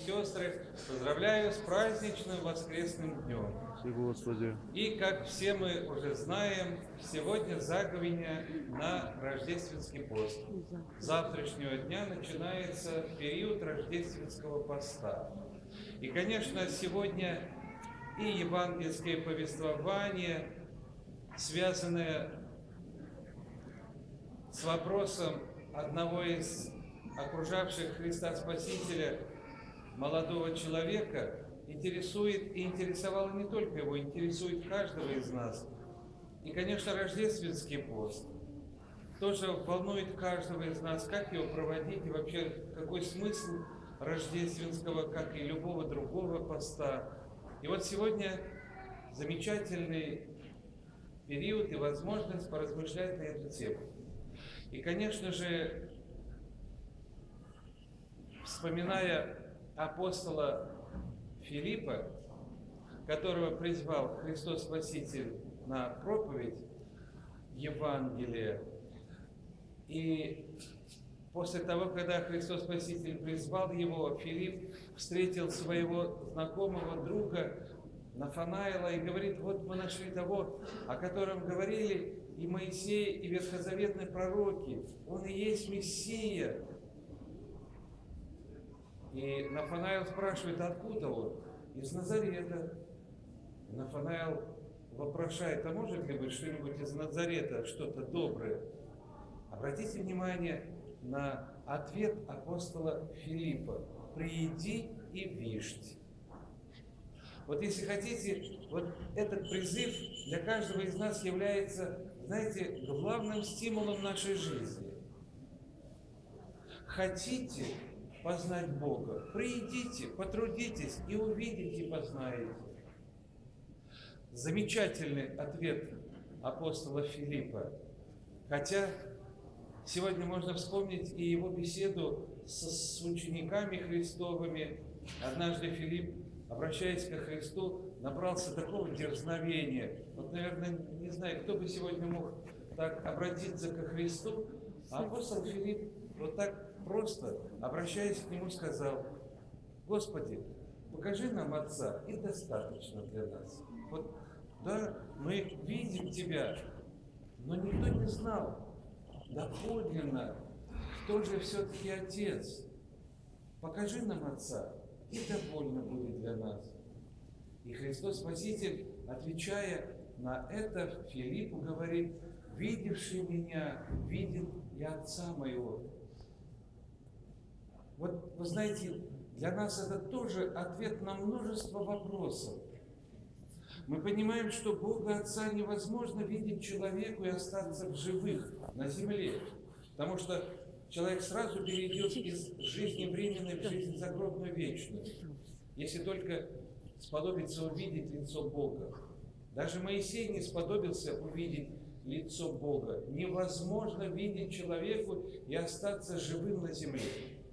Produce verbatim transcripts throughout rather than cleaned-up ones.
сестры, поздравляю с праздничным воскресным днем. Господи. И, как все мы уже знаем, сегодня заговение на рождественский пост. С завтрашнего дня начинается период рождественского поста. И, конечно, сегодня и евангельское повествование, связанное с вопросом одного из окружавших Христа Спасителя молодого человека, интересует и интересовало не только его, интересует каждого из нас. И, конечно, рождественский пост тоже волнует каждого из нас, как его проводить и вообще какой смысл рождественского, как и любого другого поста. И вот сегодня замечательный период и возможность поразмышлять на эту тему. И, конечно же, вспоминая апостола Филиппа, которого призвал Христос Спаситель на проповедь Евангелия, и после того, когда Христос Спаситель призвал его, Филипп встретил своего знакомого друга Нафанаила и говорит: вот мы нашли того, о котором говорили и Моисей, и ветхозаветные пророки. Он и есть Мессия. И Нафанаил спрашивает, откуда он? Из Назарета. И Нафанаил вопрошает, а может ли быть что-нибудь из Назарета, что-то доброе? Обратите внимание на ответ апостола Филиппа. Приди и вижте. Вот если хотите, вот этот призыв для каждого из нас является, знаете, главным стимулом нашей жизни. Хотите познать Бога? Придите, потрудитесь и увидите, и познаете. Замечательный ответ апостола Филиппа. Хотя сегодня можно вспомнить и его беседу с, с учениками Христовыми. Однажды Филипп, обращаясь ко Христу, набрался такого дерзновения. Вот, наверное, не знаю, кто бы сегодня мог так обратиться ко Христу. А апостол Филипп вот так просто, обращаясь к нему, сказал: Господи, покажи нам Отца, и достаточно для нас. Вот, да, мы видим Тебя, но никто не знал доподлинно, кто же все-таки Отец. Покажи нам Отца, и довольно будет для нас. И Христос Спаситель, отвечая на это, Филиппу говорит: видевший меня, видит и Отца моего. Вот, вы знаете, для нас это тоже ответ на множество вопросов. Мы понимаем, что Бога Отца невозможно видеть человеку и остаться в живых на земле, потому что человек сразу перейдет из жизни временной в жизнь загробную вечную, если только сподобится увидеть лицо Бога. Даже Моисей не сподобился увидеть лицо Бога. Невозможно видеть человеку и остаться живым на земле.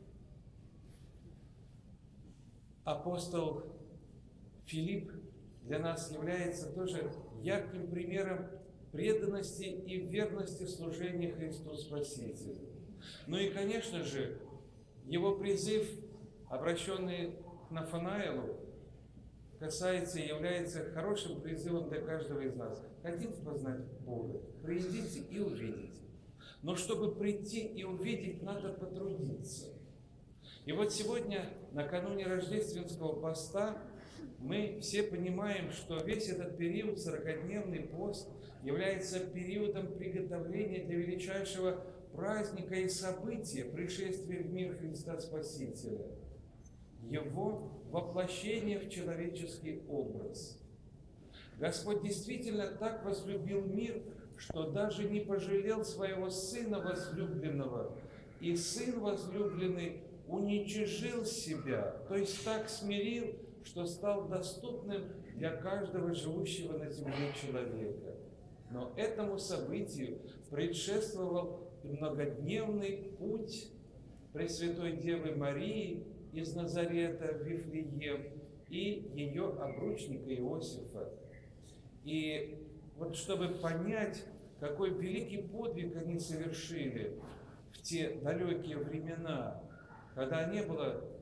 Апостол Филипп для нас является тоже ярким примером преданности и верности служения Христу Спасителю. Ну и, конечно же, его призыв, обращенный к Нафанаилу, касается и является хорошим призывом для каждого из нас. Хотите познать Бога? Придите и увидите. Но чтобы прийти и увидеть, надо потрудиться. И вот сегодня, накануне рождественского поста, мы все понимаем, что весь этот период, сорокадневный пост, является периодом приготовления для величайшего праздника и события пришествия в мир Христа Спасителя, Его воплощение в человеческий образ. Господь действительно так возлюбил мир, что даже не пожалел своего Сына возлюбленного, и Сын возлюбленный уничижил себя, то есть так смирил, что стал доступным для каждого живущего на земле человека. Но этому событию предшествовал многодневный путь Пресвятой Девы Марии из Назарета в Вифлеем и ее обручника Иосифа. И вот чтобы понять, какой великий подвиг они совершили в те далекие времена, когда не было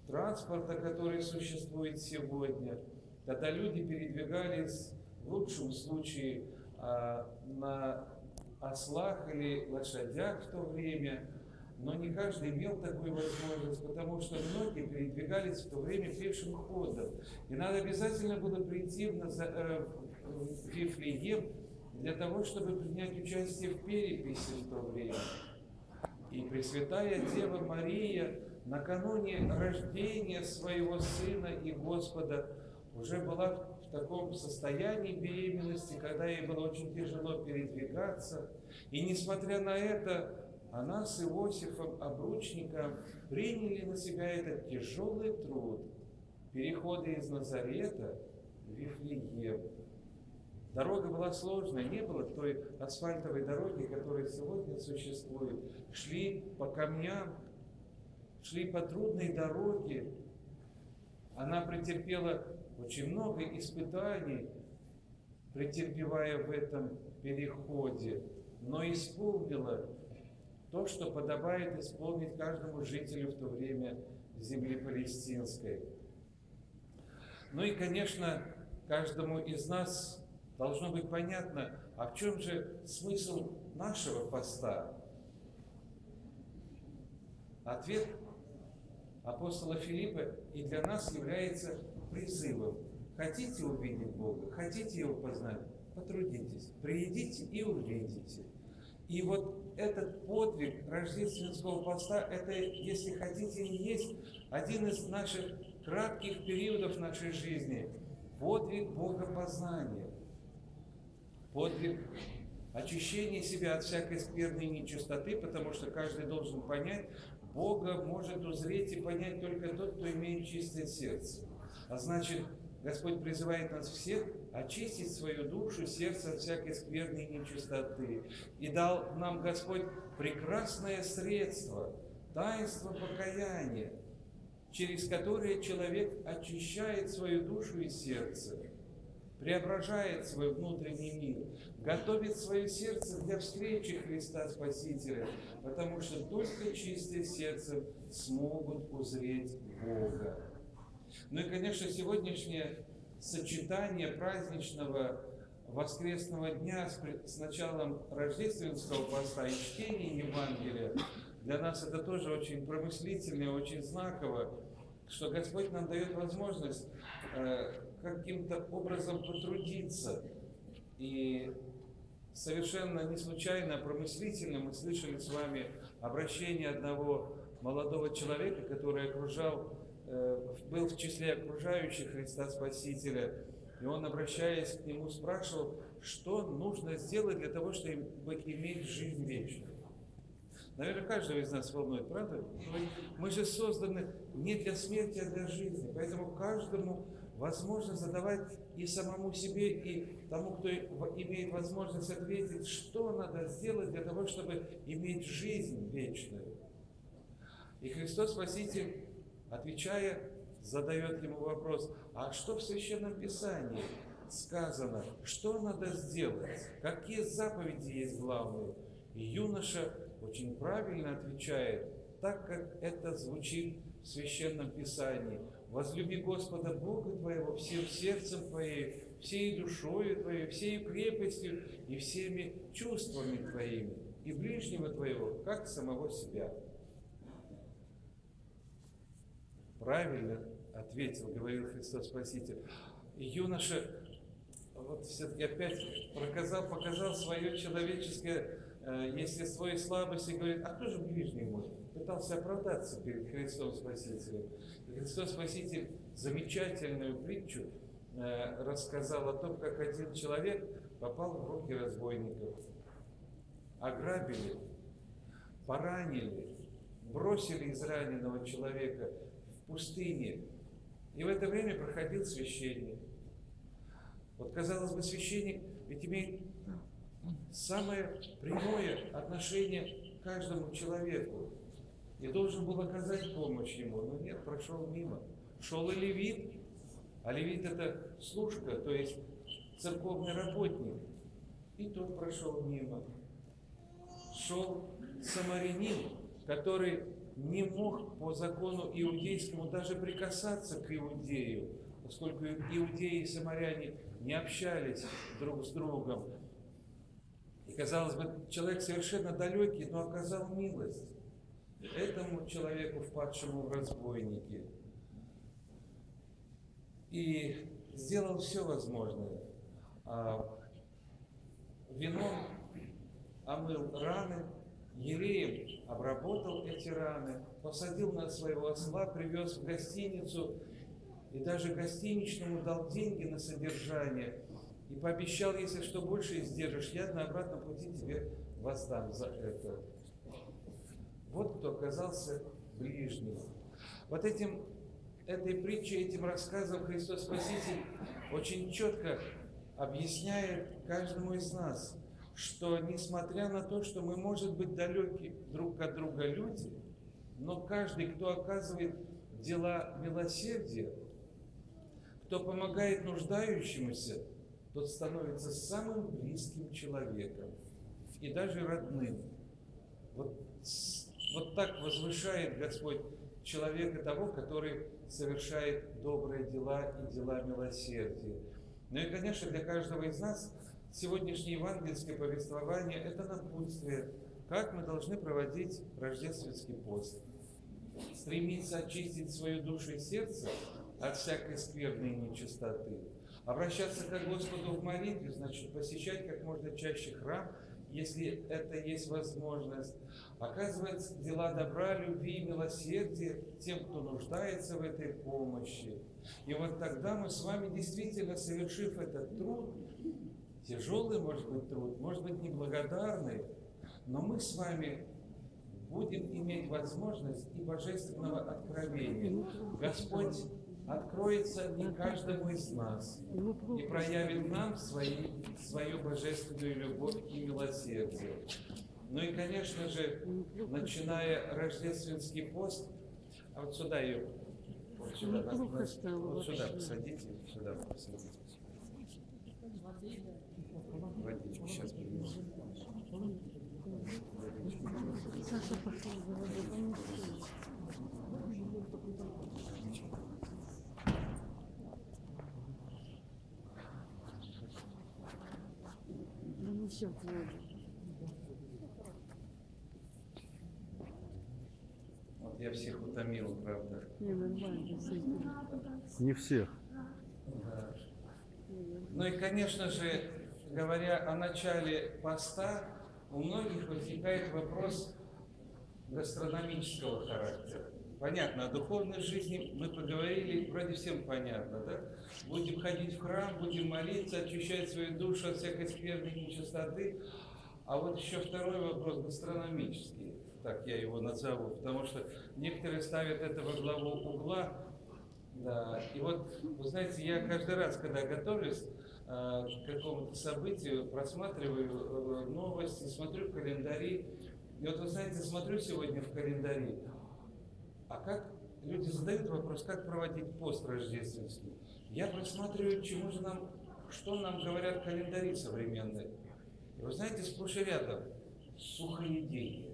транспорта, который существует сегодня. Тогда люди передвигались в лучшем случае на ослах или лошадях в то время, но не каждый имел такую возможность, потому что многие передвигались в то время пешим ходом. И надо обязательно было прийти в, Наза... в Вифлеем для того, чтобы принять участие в переписи в то время. И Пресвятая Дева Мария накануне рождения своего Сына и Господа уже была в таком состоянии беременности, когда ей было очень тяжело передвигаться. И несмотря на это, она с Иосифом, обручником, приняли на себя этот тяжелый труд перехода из Назарета в Вифлеем. Дорога была сложная, не было той асфальтовой дороги, которая сегодня существует. Шли по камням, шли по трудной дороге. Она претерпела очень много испытаний, претерпевая в этом переходе, но исполнила то, что подобает исполнить каждому жителю в то время земли палестинской. Ну и, конечно, каждому из нас должно быть понятно, а в чем же смысл нашего поста? Ответ апостола Филиппа и для нас является призывом. Хотите увидеть Бога, хотите Его познать? Потрудитесь, приедите и увидите. И вот этот подвиг рождественского поста, это, если хотите, и есть один из наших кратких периодов нашей жизни. Подвиг богопознания. Подвиг очищения себя от всякой скверной и нечистоты, потому что каждый должен понять, Бога может узреть и понять только тот, кто имеет чистое сердце. А значит, Господь призывает нас всех очистить свою душу, сердце от всякой скверной и нечистоты. И дал нам Господь прекрасное средство, таинство покаяния, через которое человек очищает свою душу и сердце, преображает свой внутренний мир, готовит свое сердце для встречи Христа Спасителя, потому что только чистые сердцем смогут узреть Бога. Ну и, конечно, сегодняшнее сочетание праздничного воскресного дня с, с началом рождественского поста и чтения Евангелия для нас это тоже очень промыслительно, очень знаково, что Господь нам дает возможность э, каким-то образом потрудиться. И совершенно не случайно, промыслительно мы слышали с вами обращение одного молодого человека, который окружал, был в числе окружающих Христа Спасителя, и он, обращаясь к нему, спрашивал, что нужно сделать для того, чтобы иметь жизнь вечную. Наверное, каждого из нас волнует, правда? Мы же созданы не для смерти, а для жизни, поэтому каждому возможно задавать и самому себе, и тому, кто имеет возможность ответить, что надо сделать для того, чтобы иметь жизнь вечную. И Христос Спаситель, отвечая, задает ему вопрос, а что в Священном Писании сказано, что надо сделать, какие заповеди есть главные? И юноша очень правильно отвечает, так как это звучит в Священном Писании. Возлюби Господа Бога твоего всем сердцем твоим, всей душою твоей, всей крепостью и всеми чувствами твоими, и ближнего твоего, как самого себя. Правильно ответил, говорил Христос Спаситель. И юноша вот все-таки опять показал, показал свое человеческое э, естество и слабость и говорит, а кто же ближний мой? Пытался оправдаться перед Христом Спасителем. И Христос Спаситель замечательную притчу э, рассказал о том, как один человек попал в руки разбойников, ограбили, поранили, бросили израненного человека в пустыне. И в это время проходил священник. Вот, казалось бы, священник ведь имеет самое прямое отношение к каждому человеку и должен был оказать помощь ему, но нет, прошел мимо. Шел и левит, а левит это служка, то есть церковный работник, и тот прошел мимо. Шел самарянин, который не мог по закону иудейскому даже прикасаться к иудею, поскольку иудеи и самаряне не общались друг с другом. И, казалось бы, человек совершенно далекий, но оказал милость этому человеку, впадшему в разбойники. И сделал все возможное. Вином омыл раны, елеем обработал эти раны, посадил на своего осла, привез в гостиницу, и даже гостиничному дал деньги на содержание, и пообещал, если что больше издержишь, я на обратном пути тебе воздам за это. Вот кто оказался ближним. Вот этим, этой притчей, этим рассказом Христос Спаситель очень четко объясняет каждому из нас, что несмотря на то, что мы, может быть, далеки друг от друга люди, но каждый, кто оказывает дела милосердия, кто помогает нуждающемуся, тот становится самым близким человеком и даже родным. Вот, вот так возвышает Господь человека того, который совершает добрые дела и дела милосердия. Ну и, конечно, для каждого из нас сегодняшнее евангельское повествование – это напутствие, как мы должны проводить рождественский пост. Стремиться очистить свою душу и сердце от всякой скверны и нечистоты. Обращаться к Господу в молитве, значит, посещать как можно чаще храм, если это есть возможность. Оказывать дела добра, любви и милосердия тем, кто нуждается в этой помощи. И вот тогда мы с вами, действительно совершив этот труд, тяжелый, может быть, труд, может быть, неблагодарный, но мы с вами будем иметь возможность и божественного откровения. Господь откроется и каждому из нас и проявит нам свои, свою божественную любовь и милосердие. Ну и, конечно же, начиная рождественский пост, а вот сюда ее, вот сюда, нас, нас, вот сюда посадите, сюда посадите. Водичку сейчас принесу. Саша пошел за водой. Да не все воду. Вот я всех утомил, правда. Не, нормально, сойдет. Не всех. Да. Ну и, конечно же, говоря о начале поста, у многих возникает вопрос гастрономического характера. Понятно, о духовной жизни мы поговорили, вроде всем понятно, да? Будем ходить в храм, будем молиться, очищать свою душу от всякой скверны и нечистоты. А вот еще второй вопрос гастрономический, так я его назову, потому что некоторые ставят это во главу угла. Да. И вот, вы знаете, я каждый раз, когда готовлюсь э, к какому-то событию, просматриваю э, новости, смотрю календари. И вот, вы знаете, смотрю сегодня в календари, а как люди задают вопрос, как проводить пост рождественский. Я просматриваю, чему же нам, что нам говорят календари современные. И вы знаете, сплошь и рядом сухоедение,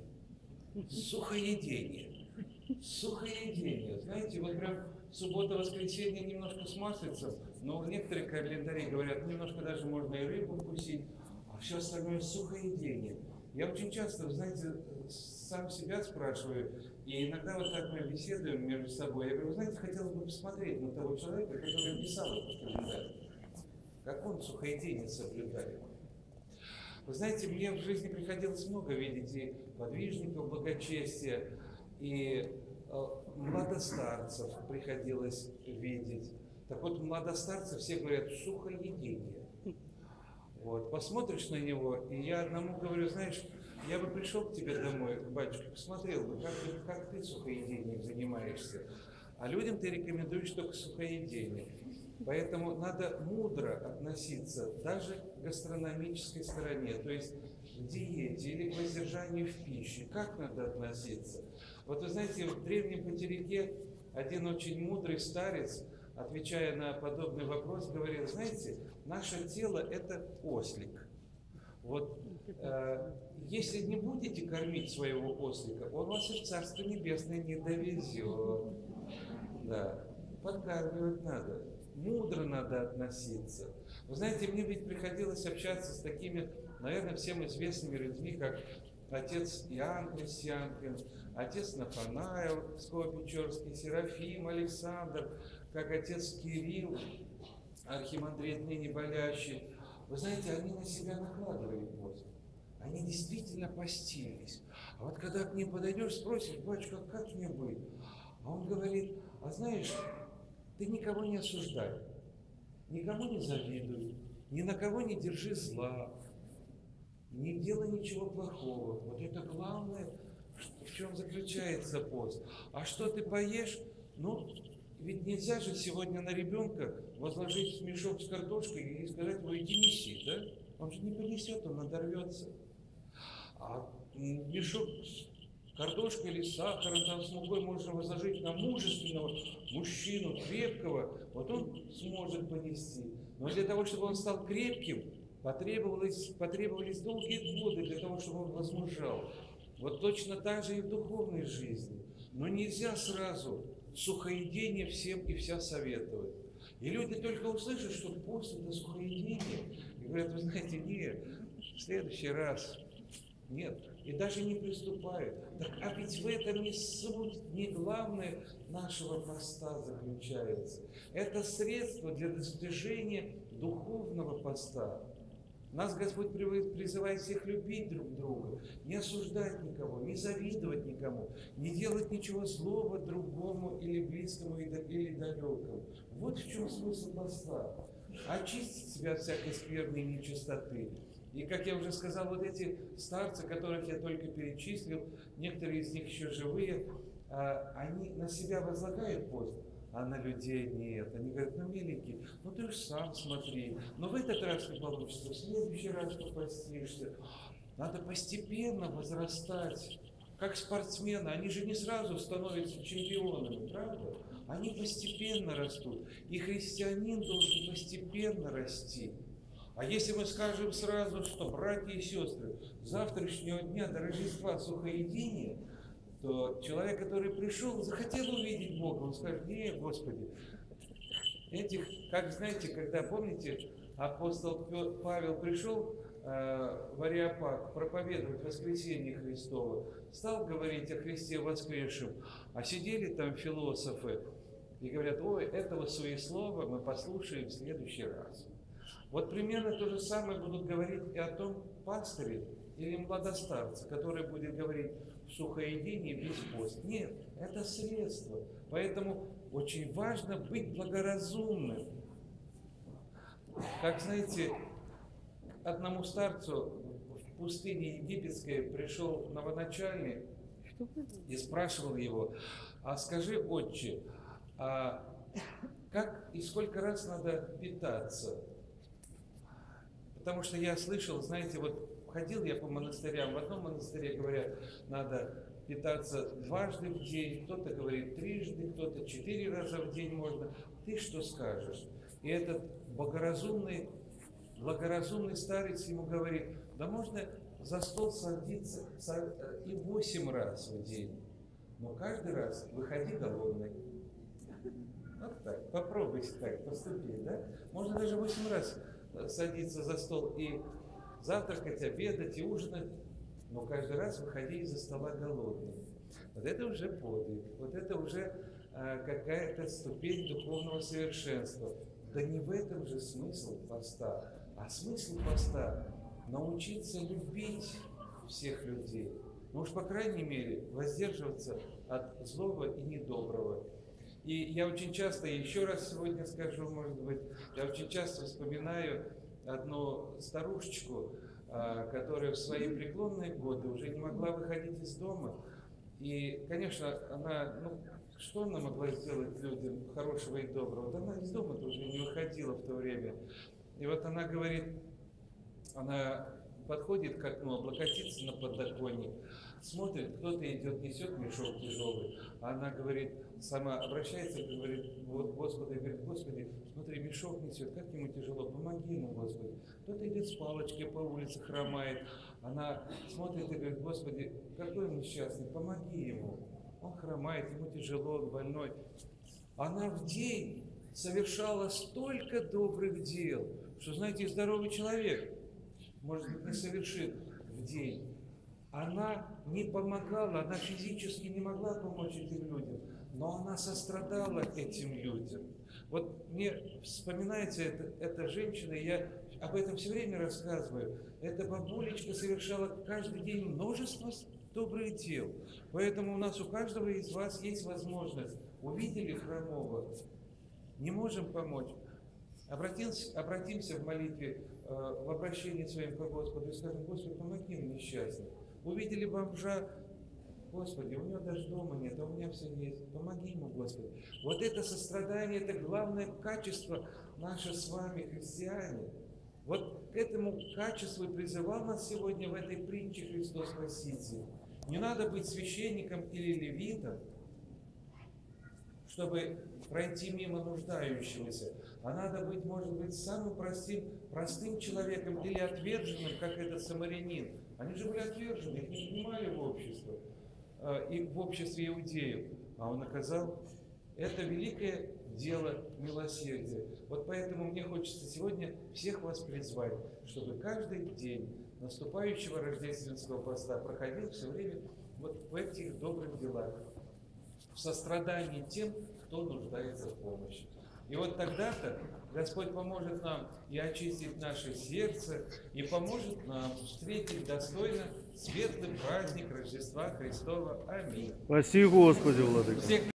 сухоедение, сухоедение. Знаете, вот прям суббота-воскресенье немножко с маслицем, но некоторые календари говорят, немножко даже можно и рыбу вкусить, а все остальное сухоедение. Я очень часто, знаете, сам себя спрашиваю, и иногда вот так мы беседуем между собой. Я говорю, вы знаете, хотелось бы посмотреть на того человека, который писал этот календарь. Как он сухоедение соблюдает. Вы знаете, мне в жизни приходилось много видеть и подвижников благочестия, и э, младостарцев приходилось видеть. Так вот, младостарцы все говорят сухоедение. Вот, посмотришь на него, и я одному говорю, знаешь, я бы пришел к тебе домой, батюшка, посмотрел бы, как, как ты сухоедением занимаешься. А людям ты рекомендуешь только сухоедение. Поэтому надо мудро относиться даже к гастрономической стороне, то есть к диете или к воздержанию в пище. Как надо относиться? Вот вы знаете, в древнем потеряке один очень мудрый старец, отвечая на подобный вопрос, говорил, знаете, наше тело – это ослик. Вот э, если не будете кормить своего ослика, он вас и в Царство Небесное не довезет. Да, подкармливать надо, мудро надо относиться. Вы знаете, мне ведь приходилось общаться с такими, наверное, всем известными людьми, как отец Иоанн Крестьянкин, отец Нафанаил Псково-Печорский, Серафим Александр, как отец Кирилл, архимандрит ныне болящий. Вы знаете, они на себя накладывали пост. Они действительно постились. А вот когда к ним подойдешь, спросишь: батюшка, как мне быть? А он говорит: а знаешь, ты никого не осуждай, никому не завидуй, ни на кого не держи зла, не делай ничего плохого. Вот это главное, в чем заключается пост. А что ты поешь? Ну, ведь нельзя же сегодня на ребенка возложить мешок с картошкой и сказать: ой, иди неси, да? Он же не понесет, он надорвется. А мешок с картошкой или сахаром, там, с мукой можно возложить на мужественного мужчину, крепкого, вот он сможет понести. Но для того, чтобы он стал крепким, потребовалось, потребовались долгие годы для того, чтобы он возмужал. Вот точно так же и в духовной жизни. Но нельзя сразу сухоедение всем и вся советовать. И люди только услышат, что пост — это сухоедение, и говорят: вы знаете, нет, в следующий раз нет, и даже не приступают. Так, а ведь в этом не суть, не главное нашего поста заключается. Это средство для достижения духовного поста. Нас Господь призывает всех любить друг друга, не осуждать никого, не завидовать никому, не делать ничего злого другому или близкому, или далекому. Вот в чем смысл поста. Очистить себя от всякой скверной нечистоты. И, как я уже сказал, вот эти старцы, которых я только перечислил, некоторые из них еще живые, они на себя возлагают пост, а на людей нет. Они говорят: ну, миленький, ну ты уж сам смотри, но в этот раз не получится, в следующий раз попастишься. Надо постепенно возрастать, как спортсмены. Они же не сразу становятся чемпионами, правда? Они постепенно растут, и христианин должен постепенно расти. А если мы скажем сразу, что, братья и сестры, с завтрашнего дня до Рождества сухоедение, то человек, который пришел, захотел увидеть Бога, он скажет: нет, Господи, этих, как знаете, когда, помните, апостол Павел пришел э, в Ареопаг проповедовать воскресение Христово, стал говорить о Христе воскресшем, а сидели там философы и говорят: ой, этого суеслова мы послушаем в следующий раз. Вот примерно то же самое будут говорить и о том пастыре или младостарце, который будет говорить в сухоедении без пост. Нет, это средство. Поэтому очень важно быть благоразумным. Как знаете, одному старцу в пустыне египетской пришел новоначальник и спрашивал его: а скажи, отче, а как и сколько раз надо питаться? Потому что я слышал, знаете, вот ходил я по монастырям, в одном монастыре говорят, надо питаться дважды в день, кто-то говорит трижды, кто-то четыре раза в день можно. Ты что скажешь? И этот благоразумный, благоразумный старец ему говорит: да можно за стол садиться и восемь раз в день, но каждый раз выходи голодный. Вот так, попробуйте так поступить, да? Можно даже восемь раз садиться за стол и завтракать, обедать и ужинать, но каждый раз выходи из-за стола голодным. Вот это уже подвиг, вот это уже а, какая-то ступень духовного совершенства. Да не в этом же смысл поста, а смысл поста — научиться любить всех людей. Ну уж, по крайней мере, воздерживаться от злого и недоброго. И я очень часто, еще раз сегодня скажу, может быть, я очень часто вспоминаю одну старушечку, которая в свои преклонные годы уже не могла выходить из дома. И, конечно, она, ну, что она могла сделать людям хорошего и доброго? Да она из дома-то уже не выходила в то время. И вот она говорит, она подходит к окну, облокотится на подоконник, смотрит, кто-то идет, несет мешок тяжелый. А она говорит, сама обращается и говорит: вот Господи, говорит: Господи, смотри, мешок несет, как ему тяжело, помоги ему, Господи. Кто-то идет с палочкой по улице, хромает, она смотрит и говорит: Господи, какой он несчастный, помоги ему. Он хромает, ему тяжело, он больной. Она в день совершала столько добрых дел, что, знаете, здоровый человек, может быть, не совершит в день. Она не помогала, она физически не могла помочь этим людям, но она сострадала этим людям. Вот мне вспоминается эта, эта женщина, и я об этом все время рассказываю. Эта бабулечка совершала каждый день множество добрых дел. Поэтому у нас у каждого из вас есть возможность. Увидели хромого, не можем помочь. Обратимся, обратимся в молитве, э, в обращении своим к Господу и скажем: Господи, помоги мне несчастным. Увидели бомжа, Господи, у него даже дома нет, а у меня все есть. Помоги ему, Господи. Вот это сострадание, это главное качество наше с вами, христиане. Вот к этому качеству и призывал нас сегодня в этой притче Христос Спаситель. Не надо быть священником или левитом, чтобы пройти мимо нуждающегося, а надо быть, может быть, самым простым, простым человеком или отверженным, как этот самарянин. Они же были отвержены, их не принимали в общество, и в обществе иудеев, а он оказал это великое дело милосердия. Вот поэтому мне хочется сегодня всех вас призвать, чтобы каждый день наступающего рождественского поста проходил все время вот в этих добрых делах, в сострадании тем, кто нуждается в помощи. И вот тогда-то Господь поможет нам и очистить наше сердце, и поможет нам встретить достойно светлый праздник Рождества Христова. Аминь. Спаси Господи, Владыка.